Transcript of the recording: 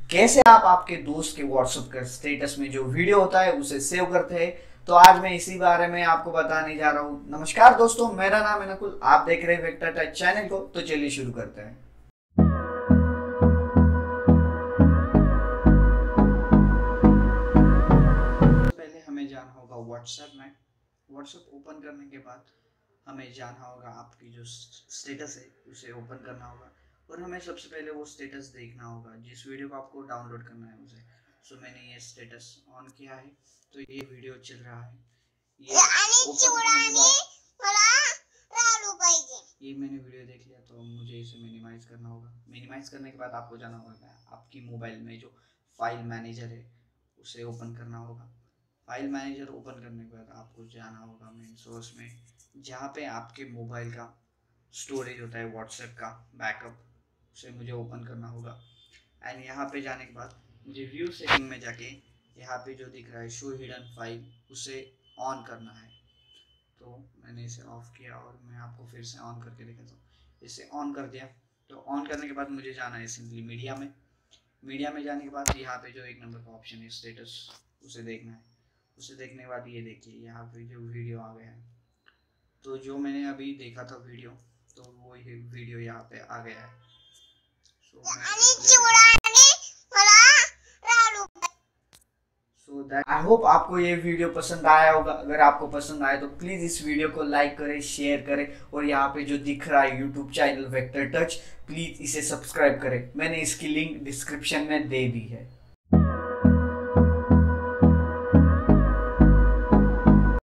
कैसे आप आपके दोस्त के व्हाट्सएप के स्टेटस में जो वीडियो होता है उसे सेव करते हैं। तो आज मैं इसी बारे में आपको बताने जा रहा हूँ। नमस्कार दोस्तों, मेरा नाम है नकुल, आप देख रहे हैं वेक्टर टच चैनल को। तो चलिए शुरू करते हैं। पहले हमें जाना होगा व्हाट्सएप में। व्हाट्सएप ओपन करने के बाद हमें जाना होगा, आपकी जो स्टेटस है उसे ओपन करना होगा और हमें सबसे पहले वो स्टेटस देखना होगा जिस वीडियो को आपको डाउनलोड करना है उसे। सो मैंने ये स्टेटस ऑन किया है, तो ये वीडियो चल रहा है। ये ये मैंने वीडियो देख लिया, तो मुझे इसे मिनिमाइज करना होगा। मिनिमाइज करने के बाद आपको जाना होगा आपकी मोबाइल में जो फाइल मैनेजर है उसे ओपन करना होगा। फाइल मैनेजर ओपन करने के बाद आपको जाना होगा मेन सोर्स में, जहाँ पे आपके मोबाइल का स्टोरेज होता है व्हाट्सएप का बैकअप, उसे मुझे ओपन करना होगा। एंड यहाँ पे जाने के बाद मुझे व्यू सेटिंग में जाके यहाँ पे जो दिख रहा है शो हिडन फाइल, उसे ऑन करना है। तो मैंने इसे ऑफ किया और मैं आपको फिर से ऑन करके दिखाता हूँ। इसे ऑन कर दिया, तो ऑन करने के बाद मुझे जाना है सिंपली मीडिया में। मीडिया में जाने के बाद यहाँ पे जो एक नंबर का ऑप्शन है स्टेटस, उसे देखना है। उसे देखने के बाद ये देखिए यहाँ पे जो वीडियो आ गया है, तो जो मैंने अभी देखा था वीडियो, तो वो ये वीडियो यहाँ पे आ गया है। सो आई होप आपको ये वीडियो पसंद आया होगा। अगर आपको पसंद आए तो प्लीज़ इस वीडियो को लाइक करें, शेयर करें और यहाँ पे जो दिख रहा है YouTube channel Vector Touch, please इसे सब्सक्राइब करें। मैंने इसकी लिंक डिस्क्रिप्शन में दे दी है।